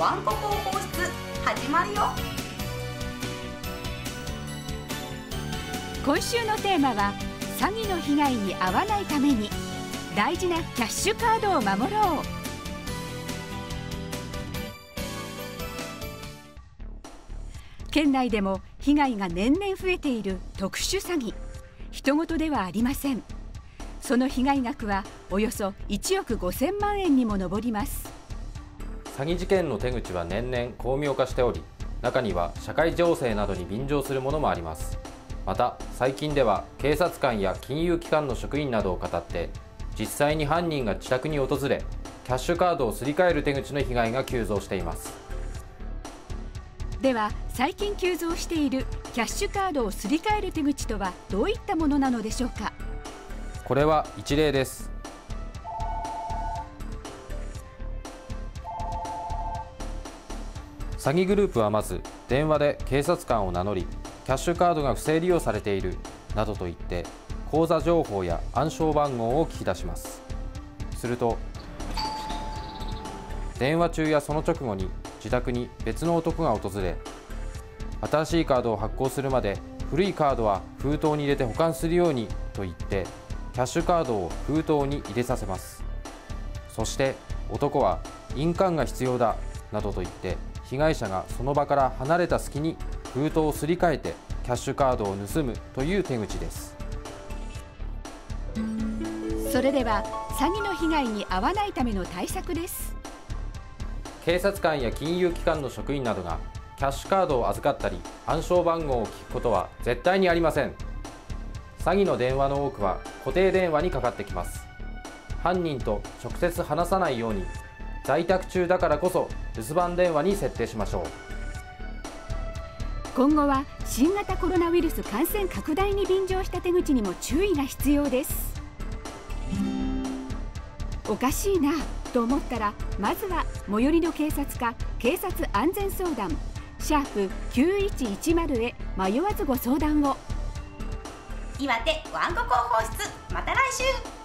わんこ広報室始まるよ。 今週のテーマは詐欺の被害に遭わないために大事なキャッシュカードを守ろう。県内でも被害が年々増えている特殊詐欺、人事ではありません。その被害額はおよそ1億5000万円にも上ります。 詐欺事件の手口は年々巧妙化しており、中には社会情勢などに便乗するものもあります。また最近では警察官や金融機関の職員などを騙って実際に犯人が自宅に訪れキャッシュカードをすり替える手口の被害が急増しています。 では最近急増しているキャッシュカードをすり替える手口とはどういったものなのでしょうか。 これは一例です。詐欺グループはまず電話で警察官を名乗り、キャッシュカードが不正利用されているなどと言って口座情報や暗証番号を聞き出します。すると電話中やその直後に自宅に別の男が訪れ、新しいカードを発行するまで古いカードは封筒に入れて保管するようにと言ってキャッシュカードを封筒に入れさせます。そして男は印鑑が必要だなどと言って被害者がその場から離れた隙に封筒をすり替えてキャッシュカードを盗むという手口です。 それでは詐欺の被害に遭わないための対策です。 警察官や金融機関の職員などがキャッシュカードを預かったり暗証番号を聞くことは絶対にありません。詐欺の電話の多くは固定電話にかかってきます。犯人と直接話さないように在宅中だからこそ留守番電話に設定しましょう。 今後は新型コロナウイルス感染拡大に便乗した手口にも注意が必要です。おかしいなと思ったらまずは最寄りの警察か警察安全相談#9110へ迷わずご相談を。 岩手わんこ広報室、また来週。